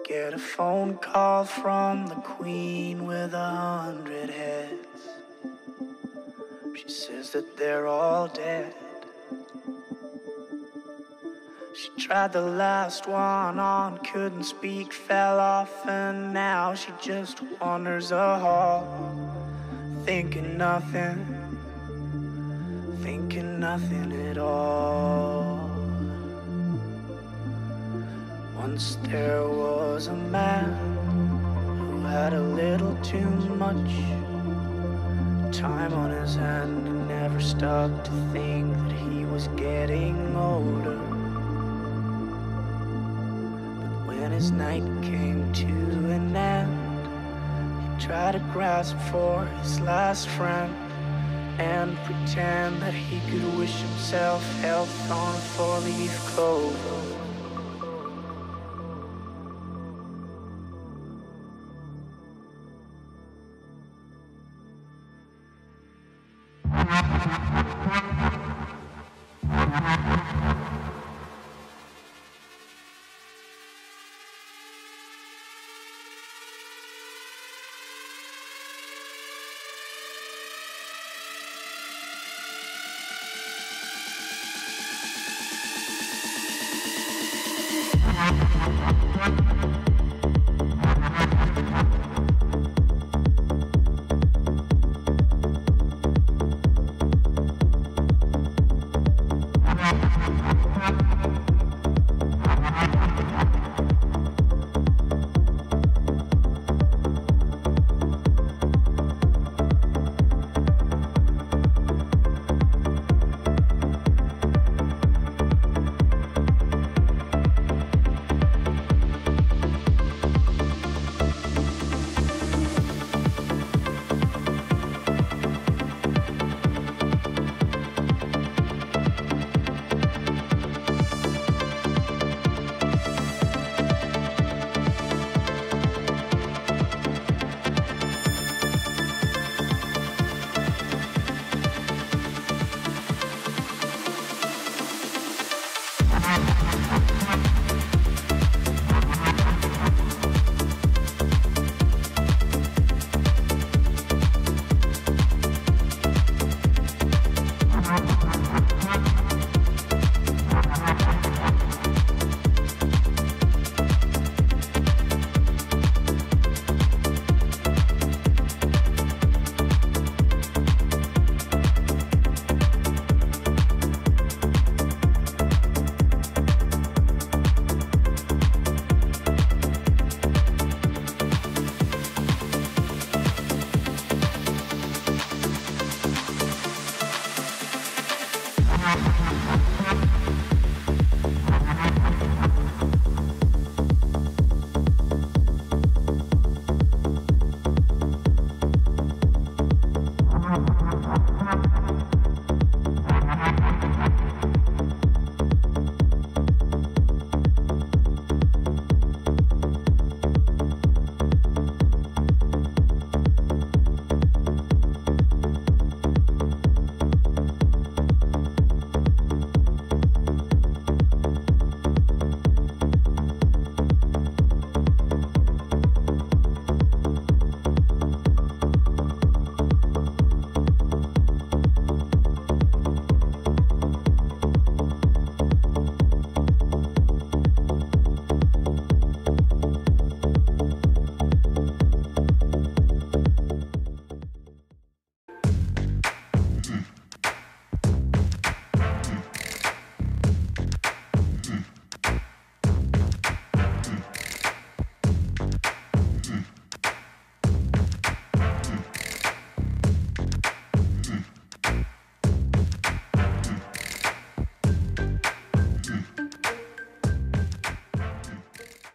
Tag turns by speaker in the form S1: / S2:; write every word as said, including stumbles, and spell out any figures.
S1: Get a phone call from the queen with a hundred heads. She says that they're all dead. She tried the last one on, couldn't speak, fell off, and now she just wanders a hall, thinking nothing, thinking nothing at all. Once there was a man who had a little too much time on his hand and never stopped to think that he was getting older. But when his night came to an end, he tried to grasp for his last friend and pretend that he could wish himself health on a four-leaf clover.